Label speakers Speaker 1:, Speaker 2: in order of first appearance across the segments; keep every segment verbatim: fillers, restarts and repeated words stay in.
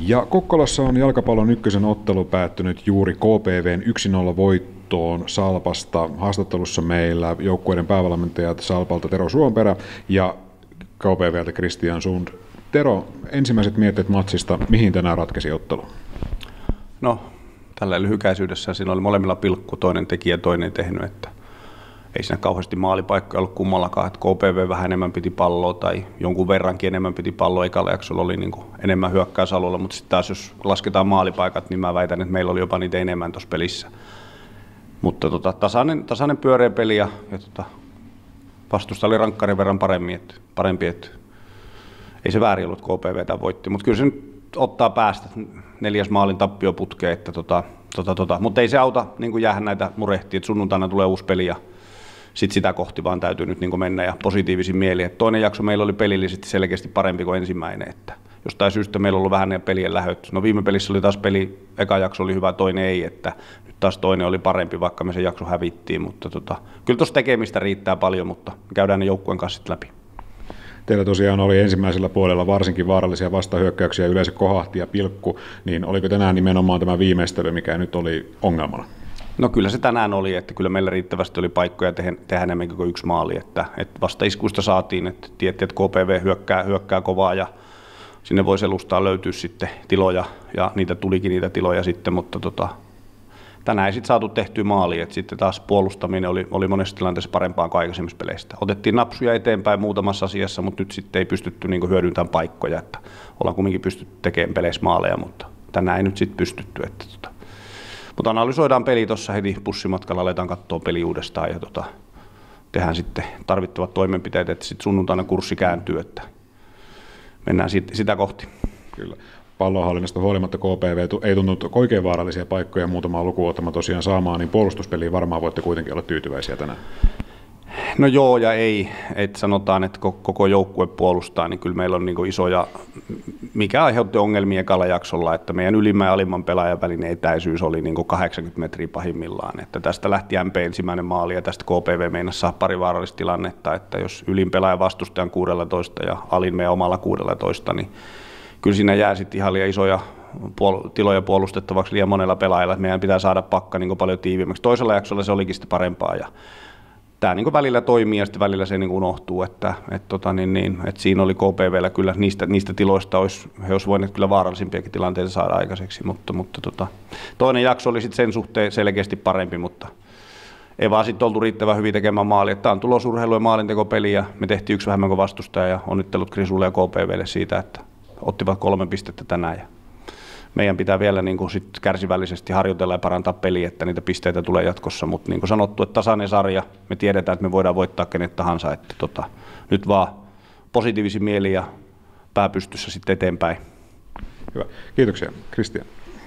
Speaker 1: Ja Kokkolassa on jalkapallon ykkösen ottelu päättynyt juuri K P V:n yksi nolla voittoon Salpasta. Haastattelussa meillä joukkueiden päävalmentajat Salpalta Tero Suomperä ja K P V:ltä Christian Sund. Tero, ensimmäiset mietteet matsista, mihin tänään ratkesi ottelu?
Speaker 2: No, tällä lyhykäisyydessä siinä oli molemmilla pilkku, toinen tekijä, toinen ei tehnyt, että ei siinä kauheasti maalipaikkoja ollut kummallakaan, että K P V vähän enemmän piti palloa tai jonkun verrankin enemmän piti palloa, ekalla jaksolla oli niin kuin enemmän hyökkäysalueella, mutta sitten taas jos lasketaan maalipaikat, niin mä väitän, että meillä oli jopa niitä enemmän tuossa pelissä. Mutta tota, tasainen, tasainen pyöreä peli ja, ja tota, vastusta oli rankkarin verran parempi, että, parempi, että ei se väärin ollut, K P V:tä voitti, mutta kyllä se nyt ottaa päästä neljäs maalin tappioputkeen, että tota, tota, tota. Mutta ei se auta niin jäädä näitä murehtia, että sunnuntaina tulee uusi peli ja sitten sitä kohti vaan täytyy nyt niin mennä ja positiivisin mieli. Et toinen jakso meillä oli pelillisesti selkeästi parempi kuin ensimmäinen, että jostain syystä meillä on ollut vähän ne pelien lähöt. No viime pelissä oli taas peli, eka jakso oli hyvä, toinen ei, että nyt taas toinen oli parempi, vaikka me se jakso hävittiin, mutta tota, kyllä tuossa tekemistä riittää paljon, mutta käydään ne joukkueen kanssa sitten läpi.
Speaker 1: Teillä tosiaan oli ensimmäisellä puolella varsinkin vaarallisia vastahyökkäyksiä, yleensä kohahti ja pilkku, niin oliko tänään nimenomaan tämä viimeistely, mikä nyt oli ongelmana?
Speaker 2: No kyllä se tänään oli, että kyllä meillä riittävästi oli paikkoja tehdä, tehdä enemmänkin kuin yksi maali, että, että vasta iskuista saatiin, että tiedettiin, että K P V hyökkää, hyökkää kovaa ja sinne voi selustaa löytyä sitten tiloja ja niitä tulikin niitä tiloja sitten, mutta tota, tänään ei sitten saatu tehtyä maalia, että sitten taas puolustaminen oli, oli monessa tilanteessa parempaa kuin aikaisemmissa peleistä. Otettiin napsuja eteenpäin muutamassa asiassa, mutta nyt sitten ei pystytty niin hyödyntämään paikkoja, että ollaan kumminkin pystytty tekemään peleissä maaleja, mutta tänään ei nyt sitten pystytty. Että tota. Mutta analysoidaan peli tuossa heti pussimatkalla, aletaan katsoa peli uudestaan ja tota, tehdään sitten tarvittavat toimenpiteet, että sitten sunnuntaina kurssi kääntyy, että mennään sit, sitä kohti.
Speaker 1: Kyllä. Pallonhallinnasta huolimatta K P V ei tuntunut oikein vaarallisia paikkoja muutamaa lukuottama tosiaan saamaan, niin puolustuspeliin varmaan voitte kuitenkin olla tyytyväisiä tänään.
Speaker 2: No joo ja ei, että sanotaan, että koko joukkue puolustaa, niin kyllä meillä on niin isoja, mikä aiheutti ongelmia ekalla jaksolla, että meidän ylimmän ja alimman pelaajan välinen etäisyys oli niin kahdeksankymmentä metriä pahimmillaan, että tästä lähti M P ensimmäinen maali ja tästä K P V meinasi saa pari vaarallista tilannetta, että jos ylin pelaaja vastustajan kuusitoista ja alin meidän omalla kuusitoista, niin kyllä siinä jää sitten ihan liian isoja puol- tiloja puolustettavaksi liian monella pelaajalla, että meidän pitää saada pakka niin paljon tiiviimmäksi. Toisella jaksolla se olikin sitten parempaa ja tämä niin välillä toimii ja sitten välillä se niin unohtuu, että, että, tota, niin, niin, että siinä oli K P V:llä kyllä niistä, niistä tiloista, olisi, he olisivat voineet kyllä vaarallisimpiakin tilanteita saada aikaiseksi, mutta, mutta tota, toinen jakso oli sitten sen suhteen selkeästi parempi, mutta ei vaan sitten oltu riittävän hyvin tekemään maalia. Tämä on tulosurheilu ja maalintekopeli ja me tehtiin yksi vähemmän kuin vastustaja ja onnittelut Krisulle ja K P V:lle siitä, että ottivat kolme pistettä tänään. Ja meidän pitää vielä niin kuin sit kärsivällisesti harjoitella ja parantaa peliä, että niitä pisteitä tulee jatkossa, mutta niin kuin sanottu, että tasainen sarja, me tiedetään, että me voidaan voittaa kenet tahansa, että tota, nyt vaan positiivisin mieli ja pää pystyssä sitten eteenpäin.
Speaker 1: Hyvä. Kiitoksia. Christian.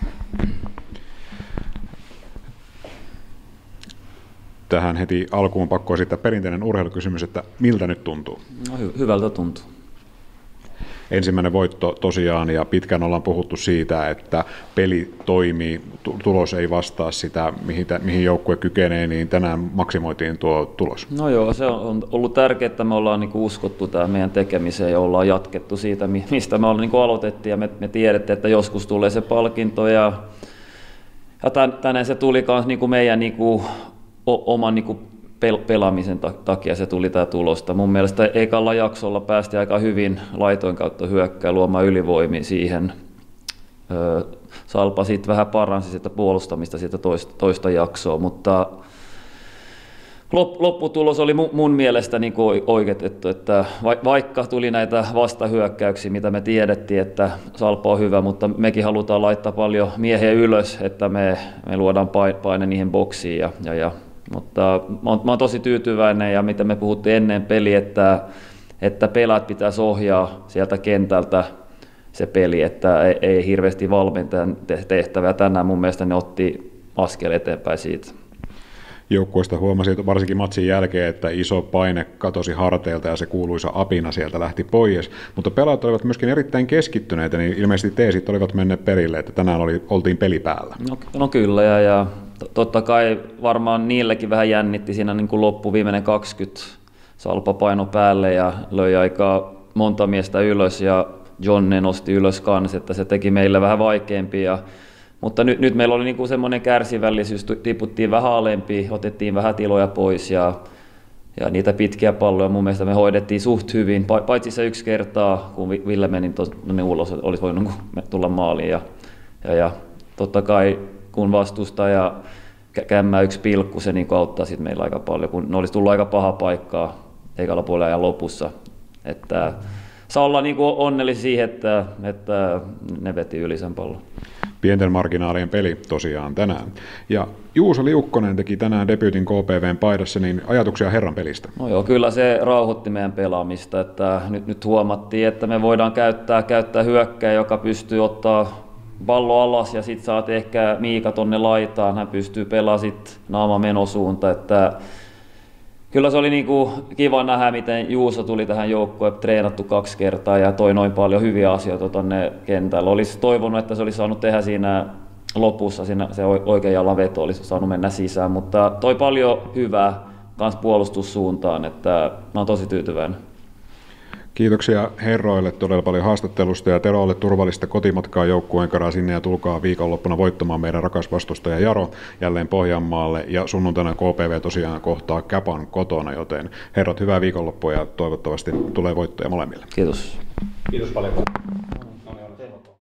Speaker 1: Tähän heti alkuun pakko esittää perinteinen urheilukysymys, että miltä nyt tuntuu?
Speaker 3: No, hy- hyvältä tuntuu.
Speaker 1: Ensimmäinen voitto tosiaan, ja pitkään ollaan puhuttu siitä, että peli toimii, tulos ei vastaa sitä, mihin, mihin joukkue kykenee, niin tänään maksimoitiin tuo tulos.
Speaker 3: No joo, se on ollut tärkeää, että me ollaan niinku uskottu tähän meidän tekemiseen ja ollaan jatkettu siitä, mistä me niinku aloitettiin, ja me, me tiedettiin, että joskus tulee se palkinto, ja, ja tänään se tuli myös niinku meidän niinku, o, oman niinku pelaamisen takia se tuli tämä tulosta. Mun mielestä ekalla jaksolla päästi aika hyvin laitoin kautta hyökkää luomaan ylivoimia siihen. Salpa sitten vähän paransi sitä puolustamista siitä toista, toista jaksoa, mutta lopputulos oli mun mielestä niin oikeutettu, että vaikka tuli näitä vastahyökkäyksiä, mitä me tiedettiin, että Salpa on hyvä, mutta mekin halutaan laittaa paljon miehiä ylös, että me, me luodaan paine niihin boksiin ja, ja, ja mutta mä oon, mä oon tosi tyytyväinen ja mitä me puhuttiin ennen peliä, että, että pelaat pitäisi ohjaa sieltä kentältä se peli, että ei, ei hirveästi valmentajan tehtävää. Tänään mun mielestä ne otti askel eteenpäin siitä.
Speaker 1: Joukkueesta huomasi varsinkin matsin jälkeen, että iso paine katosi harteilta ja se kuuluisa apina sieltä lähti pois, mutta pelaajat olivat myöskin erittäin keskittyneitä, niin ilmeisesti teesit olivat menneet perille, että tänään oli, oltiin peli päällä.
Speaker 3: No, no kyllä, ja, ja totta kai varmaan niillekin vähän jännitti siinä niin kuin loppu viimeinen kaksikymmentä, Salpa paino päälle ja löi aika monta miestä ylös, ja Jonne nosti ylös kanssa, että se teki meille vähän vaikeampia. Mutta nyt, nyt meillä oli niinku semmoinen kärsivällisyys, tiputtiin vähän alempi, otettiin vähän tiloja pois ja, ja niitä pitkiä palloja mun mielestä me hoidettiin suht hyvin, paitsi se yksi kertaa, kun Ville meni tuonne ulos, olisi voinut tulla maaliin. Ja, ja, ja totta kai kun vastustaja kämmää yksi pilkku, se niin auttaa sit meillä aika paljon, kun ne olisi tullut aika paha paikkaa ekalla puolella ja lopussa. Että saa olla niin onnellisia siihen, että, että ne veti yli sen pallon.
Speaker 1: Pienten marginaalien peli tosiaan tänään. Ja Juuso Liukkonen teki tänään debyytin K P V:n paidassa, niin ajatuksia herran pelistä?
Speaker 3: No joo, kyllä se rauhoitti meidän pelaamista. Että nyt, nyt huomattiin, että me voidaan käyttää, käyttää hyökkää, joka pystyy ottaa pallo alas ja sitten saat ehkä Miika tonne laitaan, hän pystyy pelaamaan sitten naama menosuunta. Että kyllä se oli niinku kiva nähdä, miten Juuso tuli tähän joukkoon, treenattu kaksi kertaa ja toi noin paljon hyviä asioita tonne kentällä. Olisi toivonut, että se olisi saanut tehdä siinä lopussa, siinä se oikean jalan veto olisi saanut mennä sisään, mutta toi paljon hyvää kans puolustussuuntaan, että mä oon tosi tyytyväinen.
Speaker 1: Kiitoksia herroille todella paljon haastattelusta ja Terolle turvallista kotimatkaa joukkueen kanssa sinne ja tulkaa viikonloppuna voittamaan meidän rakas vastustaja Jaro jälleen Pohjanmaalle ja sunnuntaina K P V tosiaan kohtaa Käpan kotona, joten herrat hyvää viikonloppua ja toivottavasti tulee voittoja molemmille.
Speaker 3: Kiitos.
Speaker 2: Kiitos paljon.